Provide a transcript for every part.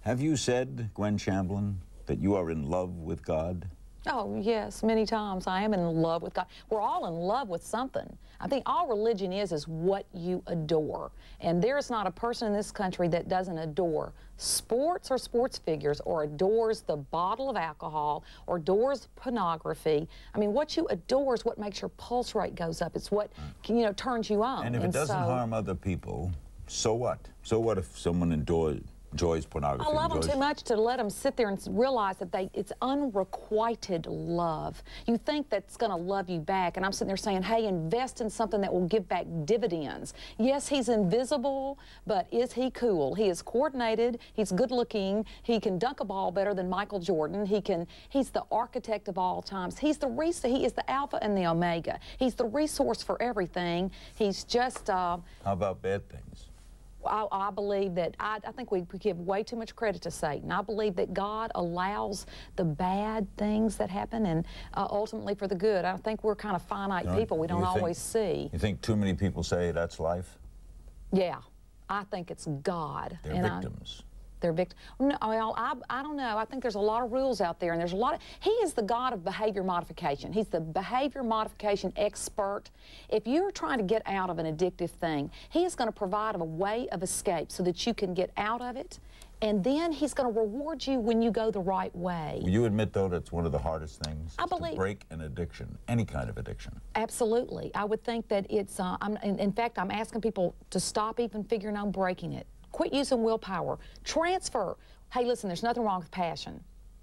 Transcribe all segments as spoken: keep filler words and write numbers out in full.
Have you said, Gwen Shamblin, that you are in love with God? Oh, yes, many times. I am in love with God. We're all in love with something. I think all religion is is what you adore. And there's not a person in this country that doesn't adore sports or sports figures, or adores the bottle of alcohol, or adores pornography. I mean, what you adore is what makes your pulse rate goes up. It's what, you know, turns you on. And if and it doesn't so, harm other people, so what? So what if someone enjoys... enjoys pornography. I love enjoys... them too much to let them sit there and realize that they it's unrequited love. You think that's going to love you back, and I'm sitting there saying, hey, invest in something that will give back dividends. Yes, he's invisible, but is he cool? He is coordinated, he's good looking, he can dunk a ball better than Michael Jordan, he can, he's the architect of all times. He's the res he is the alpha and the omega. He's the resource for everything. He's just... Uh, How about bad things? I, I believe that, I, I think we give way too much credit to Satan. I believe that God allows the bad things that happen, and uh, ultimately for the good. I think we're kind of finite Don't, people. We don't do always think, see. You think too many people say that's life? Yeah, I think it's God. They're and victims. I, they're victims. No, well, I, I don't know. I think there's a lot of rules out there, and there's a lot of... He is the God of behavior modification. He's the behavior modification expert. If you're trying to get out of an addictive thing, he is going to provide a way of escape so that you can get out of it, and then he's going to reward you when you go the right way. Will you admit, though, that's one of the hardest things? I believe... to break an addiction, any kind of addiction. Absolutely. I would think that it's... Uh, I'm, in, in fact, I'm asking people to stop even figuring on breaking it. Quit using willpower. Transfer. Hey, listen, there's nothing wrong with passion.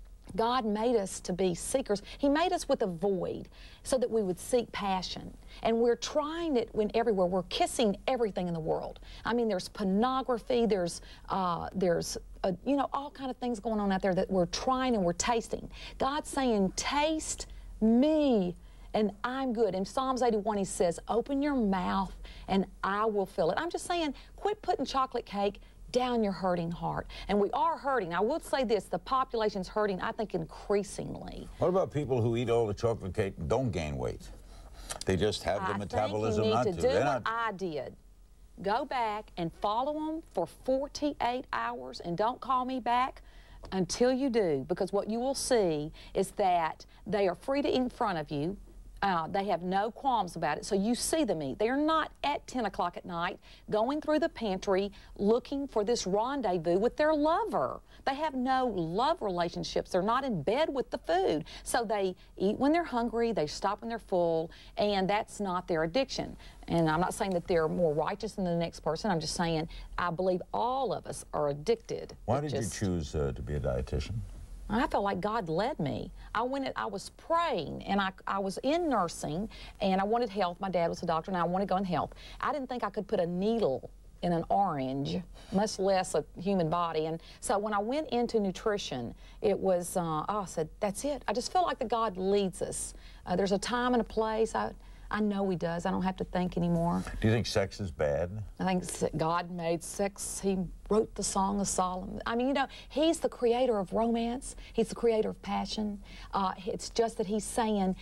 God made us to be seekers. He made us with a void so that we would seek passion. And we're trying it when everywhere. We're kissing everything in the world. I mean, there's pornography, there's, uh, there's uh, you know, all kind of things going on out there that we're trying and we're tasting. God's saying, taste me, and I'm good. In Psalms eighty-one, he says, open your mouth and I will fill it. I'm just saying, quit putting chocolate cake down your hurting heart. And we are hurting. I will say this, the population's hurting, I think, increasingly. What about people who eat all the chocolate cake and don't gain weight? They just have the I metabolism think not you need to. to do They're what not... I did. Go back and follow them for forty-eight hours, and don't call me back until you do, because what you will see is that they are free to eat in front of you. Uh, they have no qualms about it, so you see them eat. They're not at ten o'clock at night going through the pantry looking for this rendezvous with their lover. They have no love relationships. They're not in bed with the food. So they eat when they're hungry, they stop when they're full, and that's not their addiction. And I'm not saying that they're more righteous than the next person. I'm just saying I believe all of us are addicted. Why It did just, you choose uh, to be a dietitian? I felt like God led me. I went. I was praying, and I, I was in nursing, and I wanted health. My dad was a doctor, and I wanted to go in health. I didn't think I could put a needle in an orange, much less a human body. And so when I went into nutrition, it was, uh, oh, I said, that's it. I just feel like that God leads us. Uh, there's a time and a place. I, I know he does. I don't have to think anymore. Do you think sex is bad? I think God made sex. He wrote the Song of Solomon. I mean, you know, he's the creator of romance. He's the creator of passion. Uh, it's just that he's saying,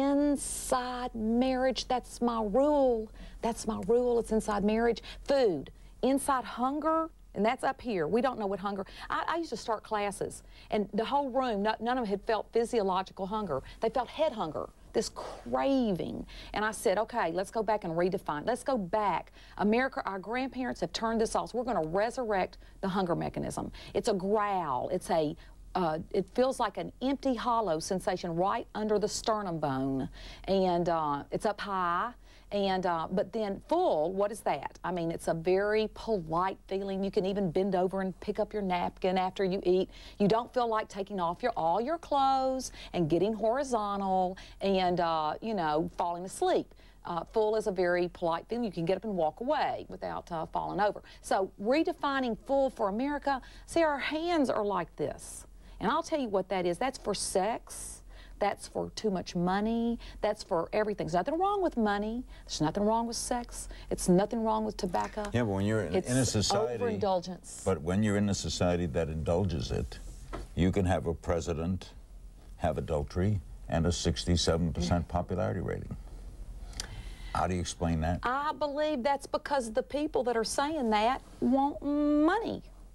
inside marriage, that's my rule. That's my rule. It's inside marriage. Food. Inside hunger, and that's up here. We don't know what hunger... I, I used to start classes, and the whole room, no, none of them had felt physiological hunger. They felt head hunger. This craving. And I said, okay, let's go back and redefine. Let's go back. America, our grandparents have turned this off. So we're going to resurrect the hunger mechanism. It's a growl. It's a, uh, it feels like an empty, hollow sensation right under the sternum bone. And uh, it's up high. And, uh, but then full, what is that? I mean, it's a very polite feeling. You can even bend over and pick up your napkin after you eat. You don't feel like taking off your, all your clothes and getting horizontal and, uh, you know, falling asleep. Uh, full is a very polite feeling. You can get up and walk away without uh, falling over. So redefining full for America, see, our hands are like this. And I'll tell you what that is. That's for sex. That's for too much money. That's for everything. There's nothing wrong with money. There's nothing wrong with sex. It's nothing wrong with tobacco. Yeah, but when you're in, in a society... It's overindulgence. But when you're in a society that indulges it, you can have a president have adultery and a sixty-seven percent popularity rating. How do you explain that? I believe that's because the people that are saying that want money.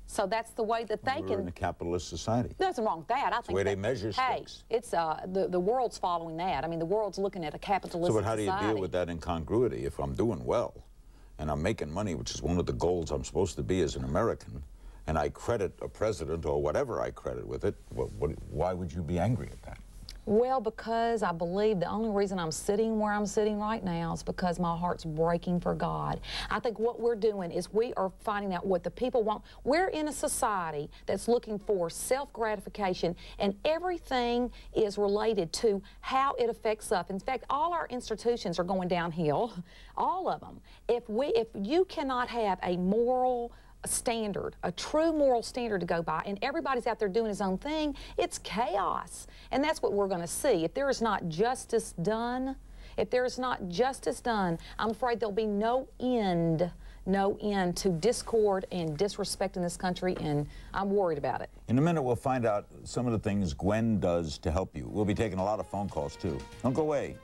So that's the way that they We're can. in a capitalist society. Nothing wrong with that. I It's think the way that, they measure hey, stakes. it's uh, the the world's following that. I mean, the world's looking at a capitalistic So, but how do you society. deal with that incongruity? If I'm doing well, and I'm making money, which is one of the goals I'm supposed to be as an American, and I credit a president or whatever I credit with it, what, what, why would you be angry at that? Well, because I believe the only reason I'm sitting where I'm sitting right now is because my heart's breaking for God. I think what we're doing is we are finding out what the people want. We're in a society that's looking for self-gratification, and everything is related to how it affects us. In fact, all our institutions are going downhill, all of them. If we, if you cannot have a moral a standard, a true moral standard to go by, and everybody's out there doing his own thing, it's chaos. And that's what we're going to see. If there is not justice done, if there is not justice done, I'm afraid there'll be no end, no end to discord and disrespect in this country, and I'm worried about it. In a minute, we'll find out some of the things Gwen does to help you. We'll be taking a lot of phone calls, too. Don't go away.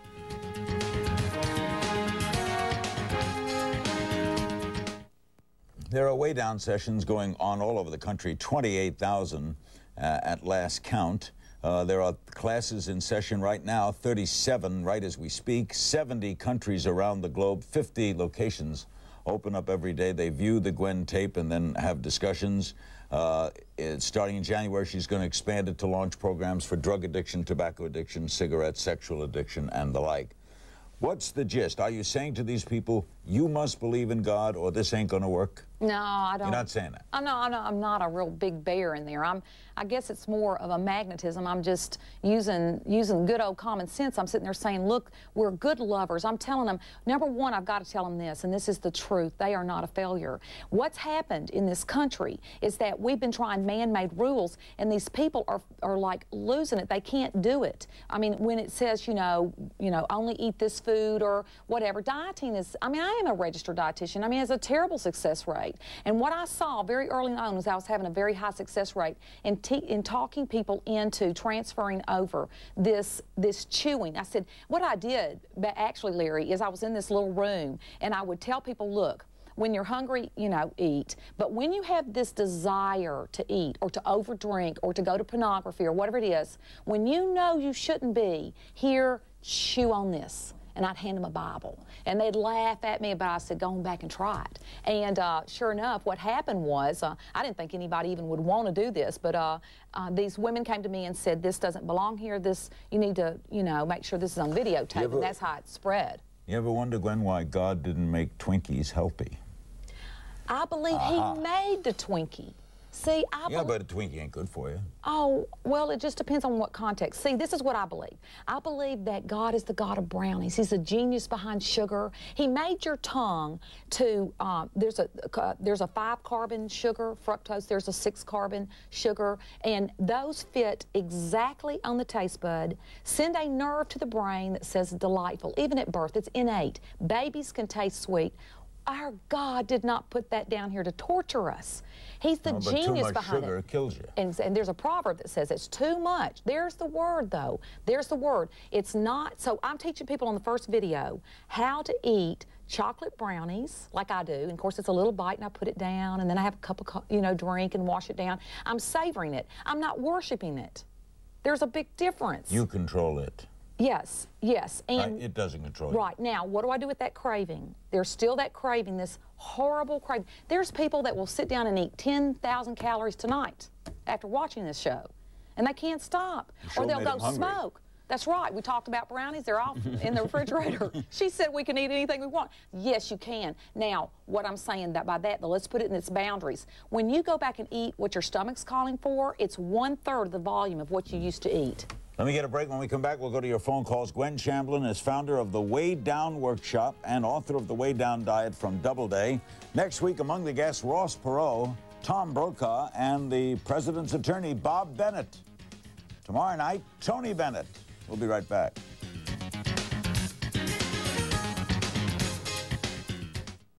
There are way down sessions going on all over the country, twenty-eight thousand uh, at last count. Uh, there are classes in session right now, thirty-seven right as we speak, seventy countries around the globe, fifty locations open up every day. They view the Gwen tape and then have discussions. Uh, it, starting in January, she's going to expand it to launch programs for drug addiction, tobacco addiction, cigarettes, sexual addiction, and the like. What's the gist? Are you saying to these people, you must believe in God or this ain't going to work? No, I don't. You're not saying that? I'm not, I'm not a real big bear in there. I'm, I guess it's more of a magnetism. I'm just using, using good old common sense. I'm sitting there saying, look, we're good lovers. I'm telling them, number one, I've got to tell them this, and this is the truth. They are not a failure. What's happened in this country is that we've been trying man-made rules, and these people are, are like losing it. They can't do it. I mean, when it says, you know, you know, only eat this food or whatever, dieting is, I mean, I am a registered dietitian. I mean, it's a terrible success rate. And what I saw very early on was I was having a very high success rate in, te in talking people into transferring over this, this chewing. I said, what I did, actually, Larry, is I was in this little room, and I would tell people, look, when you're hungry, you know, eat. But when you have this desire to eat or to overdrink or to go to pornography or whatever it is, when you know you shouldn't be, here, chew on this. And I'd hand them a Bible. And they'd laugh at me, but I said, go on back and try it. And uh, sure enough, what happened was, uh, I didn't think anybody even would want to do this, but uh, uh, these women came to me and said, this doesn't belong here. This, you need to, you know, make sure this is on videotape. Ever, and that's how it spread. You ever wonder, Gwen, why God didn't make Twinkies healthy? I believe uh-huh. He made the Twinkie. See, I Yeah, but a Twinkie ain't good for you. Oh, well, it just depends on what context. See, this is what I believe. I believe that God is the God of brownies. He's the genius behind sugar. He made your tongue to, um, there's a uh, there's a five-carbon sugar, fructose, there's a six-carbon sugar, and those fit exactly on the taste bud, send a nerve to the brain that says delightful. Even at birth, it's innate. Babies can taste sweet. Our God did not put that down here to torture us. He's the no, but genius too much behind sugar it. kills you. And, and there's a proverb that says it's too much. There's the word, though. There's the word. It's not. So I'm teaching people on the first video how to eat chocolate brownies, like I do. And of course, it's a little bite, and I put it down, and then I have a cup of, you know, drink and wash it down. I'm savoring it. I'm not worshiping it. There's a big difference. You control it. Yes, yes. And right, it doesn't control you. Right. Now, what do I do with that craving? There's still that craving, this horrible craving. There's people that will sit down and eat ten thousand calories tonight after watching this show, and they can't stop. Sure or they'll go hungry. smoke. That's right. We talked about brownies. They're off in the refrigerator. She said we can eat anything we want. Yes, you can. Now, what I'm saying that by that, though, let's put it in its boundaries. When you go back and eat what your stomach's calling for, it's one-third of the volume of what you used to eat. Let me get a break. When we come back, we'll go to your phone calls. Gwen Shamblin is founder of the Way Down Workshop and author of the Way Down Diet from Doubleday. Next week, among the guests, Ross Perot, Tom Brokaw, and the president's attorney, Bob Bennett. Tomorrow night, Tony Bennett. We'll be right back.